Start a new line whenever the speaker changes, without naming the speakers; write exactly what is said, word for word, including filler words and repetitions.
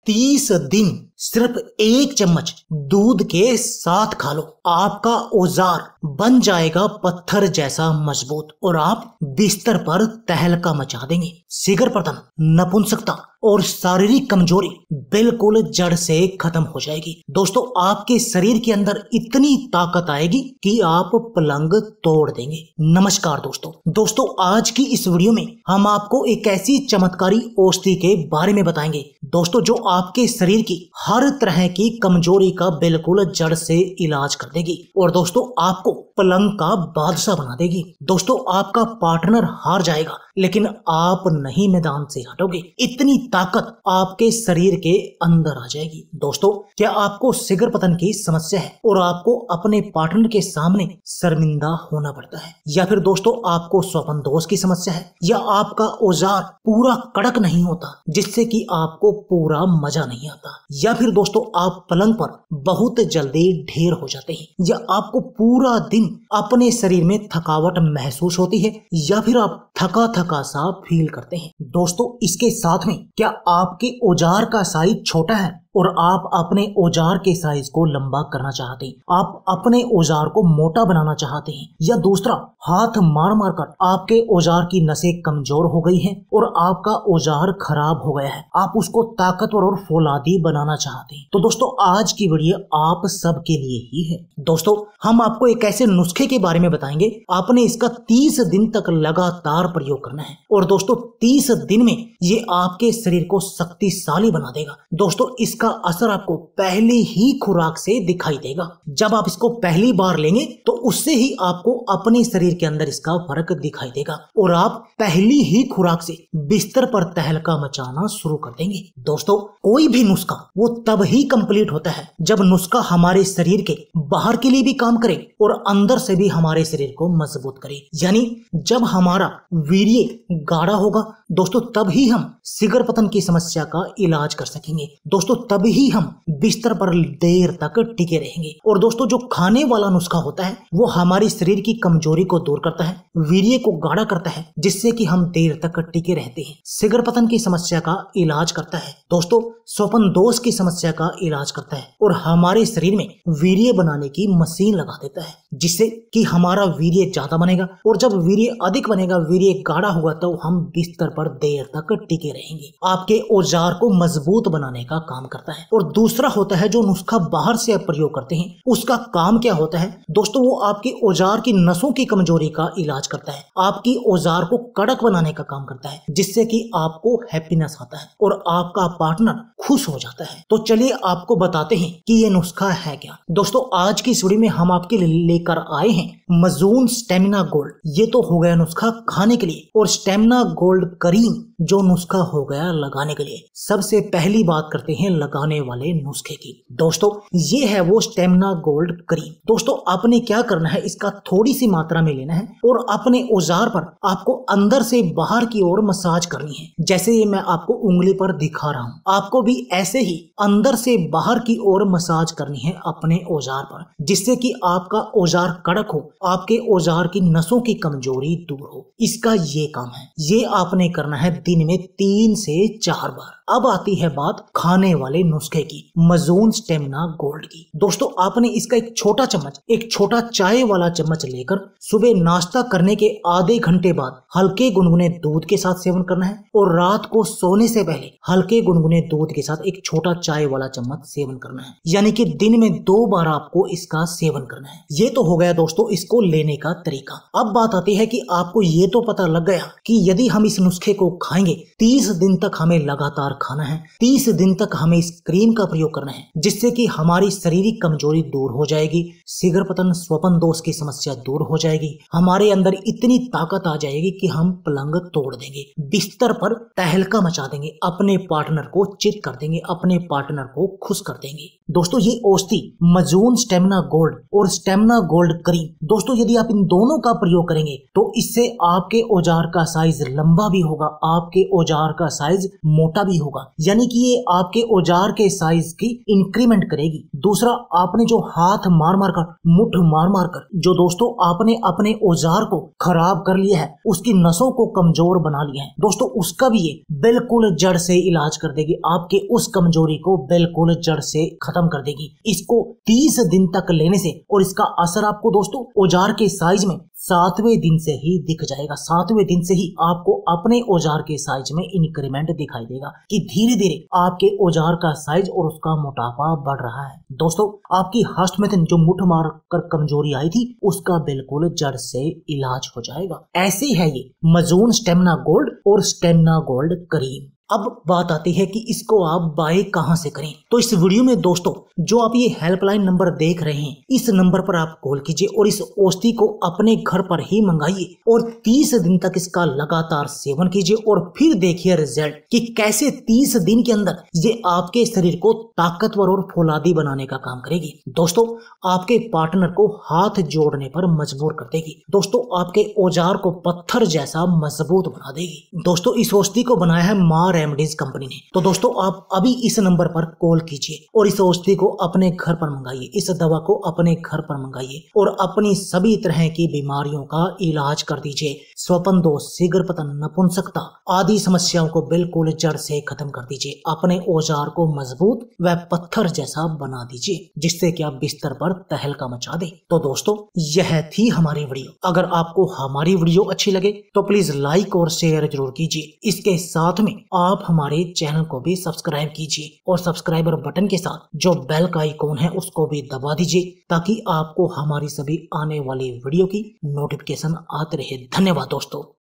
तीस दिन सिर्फ एक चम्मच दूध के साथ खा लो, आपका औजार बन जाएगा पत्थर जैसा मजबूत और आप बिस्तर पर तहलका मचा देंगे। सिगरपतन, नपुंसकता और शारीरिक कमजोरी बिल्कुल जड़ से खत्म हो जाएगी। दोस्तों, आपके शरीर के अंदर इतनी ताकत आएगी कि आप पलंग तोड़ देंगे। नमस्कार दोस्तों दोस्तों आज की इस वीडियो में हम आपको एक ऐसी चमत्कारी औषधि के बारे में बताएंगे दोस्तों जो आपके शरीर की हर तरह की कमजोरी का बिल्कुल जड़ से इलाज कर देगी और दोस्तों आपको पलंग का बादशाह बना देगी। दोस्तों, आपका पार्टनर हार जाएगा लेकिन आप नहीं मैदान से हटोगे। इतनी ताकत आपके शरीर के अंदर आ जाएगी। दोस्तों, क्या आपको सिगरपतन की समस्या है और आपको अपने पार्टनर के सामने शर्मिंदा होना पड़ता है, या फिर दोस्तों आपको स्वप्न दोष की समस्या है, या आपका औजार पूरा कड़क नहीं होता जिससे कि आपको पूरा मजा नहीं आता, या फिर दोस्तों आप पलंग पर बहुत जल्दी ढेर हो जाते हैं, या आपको पूरा दिन अपने शरीर में थकावट महसूस होती है, या फिर आप थका थका सा फील करते हैं। दोस्तों, इसके साथ में क्या आपके औजार का साइज छोटा है और आप अपने औजार के साइज को लंबा करना चाहते हैं, आप अपने औजार को मोटा बनाना चाहते हैं, या दूसरा हाथ मार मार कर आपके औजार की नसें कमजोर हो गई हैं और आपका औजार खराब हो गया है, आप उसको ताकतवर और फौलादी बनाना चाहते हैं, तो दोस्तों आज की वीडियो आप सबके लिए ही है। दोस्तों, हम आपको एक ऐसे नुस्खे के बारे में बताएंगे, आपने इसका तीस दिन तक लगातार प्रयोग करना है और दोस्तों तीस दिन में ये आपके शरीर को शक्तिशाली बना देगा। दोस्तों, इस का असर आपको पहली ही खुराक से दिखाई देगा। जब आप इसको पहली बार लेंगे तो उससे ही आपको अपने शरीर के अंदर इसका फर्क दिखाई देगा और आप पहली ही खुराक से बिस्तर पर तहलका मचाना शुरू कर देंगे। दोस्तों, कोई भी नुस्खा वो तब ही कंप्लीट होता है जब नुस्खा हमारे शरीर के बाहर के लिए भी काम करे और अंदर से भी हमारे शरीर को मजबूत करे, यानी जब हमारा वीर्य गाढ़ा होगा दोस्तों तब ही हम सिगरपतन की समस्या का इलाज कर सकेंगे। दोस्तों, तभी हम बिस्तर पर देर तक टिके रहेंगे। और दोस्तों, जो खाने वाला नुस्खा होता है वो हमारे शरीर की कमजोरी को दूर करता है, वीर्य को गाढ़ा करता है, जिससे कि हम देर तक टिके रहते हैं। सिगरपतन की समस्या का इलाज करता है दोस्तों, स्वप्न दोष की समस्या का इलाज करता है और हमारे शरीर में वीर्य बनाने की मशीन लगा देता है, जिससे कि हमारा वीर्य ज्यादा बनेगा और जब वीर्य अधिक बनेगा, वीर्य गाढ़ा होगा तो हम बिस्तर पर देर तक टिके रहेंगे। आपके औजार को मजबूत बनाने का काम करता है। और दूसरा होता है जो नुस्खा बाहर से आप प्रयोग करते हैं, उसका काम क्या होता है दोस्तों, वो आपके औजार की नसों की कमजोरी का इलाज करता है, आपकी औजार को कड़क बनाने का काम करता है, जिससे कि आपको हैप्पीनेस आता है और आपका पार्टनर खुश हो जाता है। तो चलिए आपको बताते हैं कि ये नुस्खा है क्या। दोस्तों, आज की इस वीडियो में हम आपके लिए लेकर आए हैं मजून स्टेमिना गोल्ड। ये तो हो गया नुस्खा खाने के लिए, और स्टेमिना गोल्ड करीम जो नुस्खा हो गया लगाने के लिए। सबसे पहली बात करते हैं लगाने वाले नुस्खे की। दोस्तों, ये है वो स्टेमिना गोल्ड करीम। दोस्तों, आपने क्या करना है, इसका थोड़ी सी मात्रा में लेना है और अपने औजार पर आपको अंदर से बाहर की ओर मसाज करनी है। जैसे ये मैं आपको उंगली पर दिखा रहा हूँ, आपको भी ऐसे ही अंदर से बाहर की ओर मसाज करनी है अपने औजार पर, जिससे कि आपका औजार कड़क हो, आपके औजार की नसों की कमजोरी दूर हो। इसका ये काम है, ये आपने करना है दिन में तीन से चार बार। अब आती है बात खाने वाले नुस्खे की, मजून स्टेमिना गोल्ड की। दोस्तों, आपने इसका एक छोटा चम्मच, एक छोटा चाय वाला चम्मच लेकर सुबह नाश्ता करने के आधे घंटे बाद हल्के गुनगुने दूध के साथ सेवन करना है और रात को सोने से पहले हल्के गुनगुने दूध के साथ एक छोटा चाय वाला चम्मच सेवन करना है, यानी कि दिन में दो बार आपको इसका सेवन करना है। ये तो हो गया दोस्तों इसको लेने का तरीका। अब बात आती है कि आपको ये तो पता लग गया कि यदि हम इस नुस्खे को खाएंगे तीस दिन तक हमें लगातार खाना है, तीस दिन तक हमें इस क्रीम का प्रयोग करना है, जिससे कि हमारी शारीरिक कमजोरी दूर हो जाएगी, सिगरपतन स्वप्न दोष की समस्या दूर हो जाएगी, हमारे अंदर इतनी ताकत आ जाएगी कि हम पलंग तोड़ देंगे, बिस्तर पर तहलका मचा देंगे, अपने पार्टनर को चित कर देंगे, अपने पार्टनर को खुश कर देंगे। दोस्तों, ये औषधि मजून स्टेमिना गोल्ड और स्टेमिना गोल्ड करीम, दोस्तों यदि आप इन दोनों का प्रयोग करेंगे तो इससे आपके औजार का साइज लंबा भी होगा, आपके औजार का साइज मोटा भी होगा, यानी कि ये आपके औजार के साइज की इंक्रीमेंट करेगी। दूसरा, आपने जो हाथ मार मार कर, मुठ मार मार कर जो दोस्तों आपने अपने औजार को खराब कर लिया है, उसकी नसों को कमजोर बना लिया है दोस्तों, उसका भी ये बिल्कुल जड़ से इलाज कर देगी। आपके उस कमजोरी को बिल्कुल जड़ से खत्म कर देगी। इसको तीस दिन तक लेने से और इसका असर आपको दोस्तों औजार के साइज में सातवें दिन से ही दिख जाएगा। सातवें दिन से ही आपको अपने औजार के साइज में इंक्रीमेंट दिखाई देगा कि धीरे धीरे आपके औजार का साइज और उसका मोटापा बढ़ रहा है। दोस्तों, आपकी हस्तमैथुन जो मुठ मार कर कमजोरी आई थी, उसका बिल्कुल जड़ से इलाज हो जाएगा। ऐसे है ये मजून स्टेमिना गोल्ड और स्टेमिना गोल्ड क्रीम। अब बात आती है कि इसको आप बाय कहां से करें। तो इस वीडियो में दोस्तों जो आप ये हेल्पलाइन नंबर देख रहे हैं, इस नंबर पर आप कॉल कीजिए और इस औषधि को अपने घर पर ही मंगाइए और तीस दिन तक इसका लगातार सेवन कीजिए और फिर देखिए रिजल्ट कि कैसे तीस दिन के अंदर ये आपके शरीर को ताकतवर और फौलादी बनाने का काम करेगी। दोस्तों, आपके पार्टनर को हाथ जोड़ने पर मजबूर कर देगी। दोस्तों, आपके औजार को पत्थर जैसा मजबूत बना देगी। दोस्तों, इस औषधि को बनाया है मां रेमेडीज कंपनी ने। तो दोस्तों, आप अभी इस नंबर पर कॉल कीजिए और इस औषधि को अपने घर पर मंगाइए, इस दवा को अपने घर पर मंगाइए और अपनी सभी तरह की बीमारियों का इलाज कर दीजिए। स्वपन दोष, शीघ्र पतन, नपुंसकता आदि समस्याओं को बिल्कुल जड़ से खत्म कर दीजिए। अपने औजार को मजबूत व पत्थर जैसा बना दीजिए, जिससे कि आप बिस्तर पर तहलका मचा दे। तो दोस्तों, यह थी हमारी वीडियो। अगर आपको हमारी वीडियो अच्छी लगे तो प्लीज लाइक और शेयर जरूर कीजिए। इसके साथ में आप हमारे चैनल को भी सब्सक्राइब कीजिए और सब्सक्राइबर बटन के साथ जो बेल का आइकॉन है उसको भी दबा दीजिए, ताकि आपको हमारी सभी आने वाली वीडियो की नोटिफिकेशन आते रहे। धन्यवाद दोस्तों।